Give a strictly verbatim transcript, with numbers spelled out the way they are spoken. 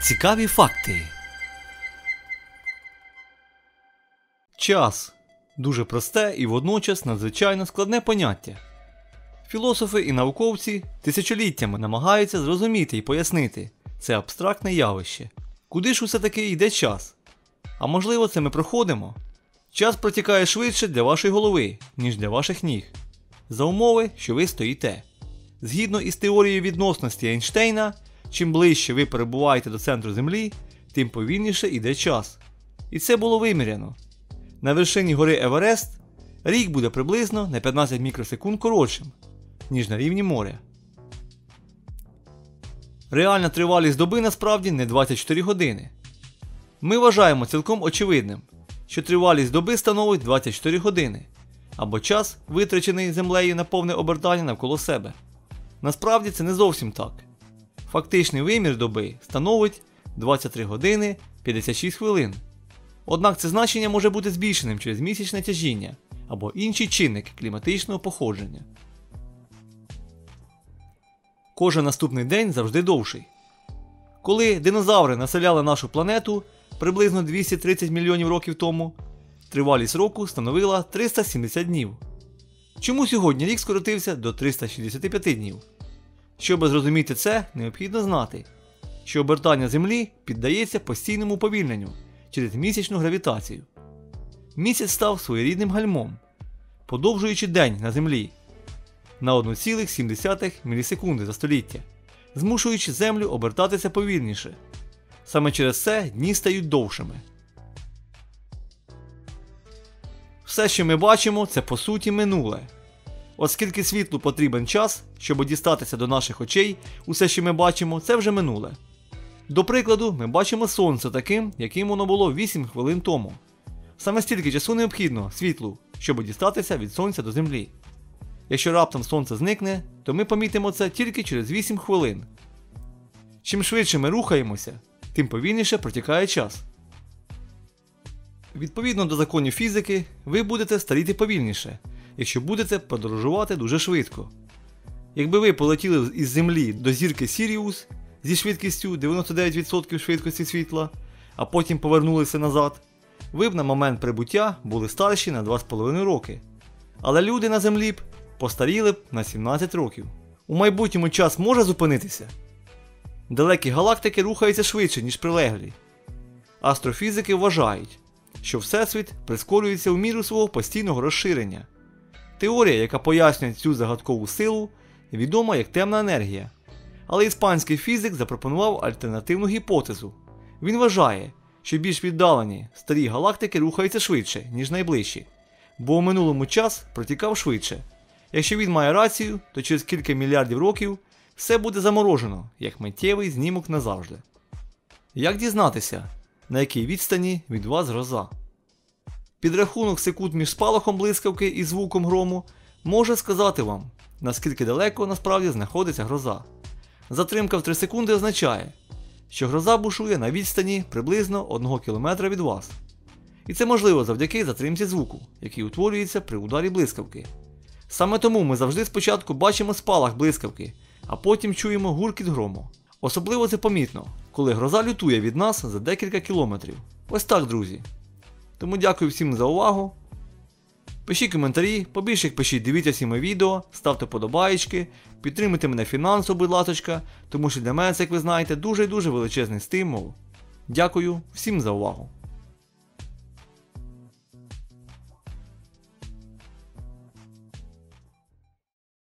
Цікаві факти. Час – дуже просте і водночас надзвичайно складне поняття. Філософи і науковці тисячоліттями намагаються зрозуміти і пояснити це абстрактне явище. Куди ж усе таки йде час? А можливо, це ми проходимо? Час протікає швидше для вашої голови, ніж для ваших ніг. За умови, що ви стоїте. Згідно із теорією відносності Ейнштейна, чим ближче ви перебуваєте до центру Землі, тим повільніше йде час. І це було виміряно. На вершині гори Еверест рік буде приблизно на п'ятнадцять мікросекунд коротшим, ніж на рівні моря. Реальна тривалість доби насправді не двадцять чотири години. Ми вважаємо цілком очевидним, що тривалість доби становить двадцять чотири години, або час, витрачений Землею на повне обертання навколо себе. Насправді це не зовсім так. Фактичний вимір доби становить двадцять три години п'ятдесят шість хвилин. Однак це значення може бути збільшеним через місячне тяжіння або інші чинники кліматичного походження. Кожен наступний день завжди довший. Коли динозаври населяли нашу планету приблизно двісті тридцять мільйонів років тому, тривалість року становила триста сімдесят днів. Чому сьогодні рік скоротився до триста шістдесят п'ять днів? Щоб зрозуміти це, необхідно знати, що обертання Землі піддається постійному уповільненню через місячну гравітацію. Місяць став своєрідним гальмом, подовжуючи день на Землі на одну цілу сім десятих мілісекунди за століття, змушуючи Землю обертатися повільніше. Саме через це дні стають довшими. Все, що ми бачимо, це по суті минуле. Оскільки світлу потрібен час, щоб дістатися до наших очей, усе, що ми бачимо, це вже минуле. До прикладу, ми бачимо Сонце таким, яким воно було вісім хвилин тому. Саме стільки часу необхідно світлу, щоб дістатися від Сонця до Землі. Якщо раптом Сонце зникне, то ми помітимо це тільки через вісім хвилин. Чим швидше ми рухаємося, тим повільніше протікає час. Відповідно до законів фізики, ви будете старіти повільніше, якщо будете подорожувати дуже швидко. Якби ви полетіли із Землі до зірки Сіріус зі швидкістю дев'яносто дев'ять відсотків швидкості світла, а потім повернулися назад, ви б на момент прибуття були старші на два з половиною роки. Але люди на Землі б постаріли б на сімнадцять років. У майбутньому час може зупинитися? Далекі галактики рухаються швидше, ніж прилеглі. Астрофізики вважають, що Всесвіт прискорюється у міру свого постійного розширення. Теорія, яка пояснює цю загадкову силу, відома як темна енергія. Але іспанський фізик запропонував альтернативну гіпотезу. Він вважає, що більш віддалені старі галактики рухаються швидше, ніж найближчі, бо у минулому час протікав швидше. Якщо він має рацію, то через кілька мільярдів років все буде заморожено, як миттєвий знімок назавжди. Як дізнатися, на якій відстані від вас гроза? Підрахунок секунд між спалахом блискавки і звуком грому може сказати вам, наскільки далеко насправді знаходиться гроза. Затримка в три секунди означає, що гроза бушує на відстані приблизно одного кілометра від вас. І це можливо завдяки затримці звуку, який утворюється при ударі блискавки. Саме тому ми завжди спочатку бачимо спалах блискавки, а потім чуємо гуркіт грому. Особливо це помітно, коли гроза лютує від нас за декілька кілометрів. Ось так, друзі. Тому дякую всім за увагу. Пишіть коментарі, побільше їх пишіть, дивіться всі мої відео, ставте подобаєчки, підтримуйте мене фінансово, будь ласочка, тому що для мене це, як ви знаєте, дуже-дуже величезний стимул. Дякую всім за увагу.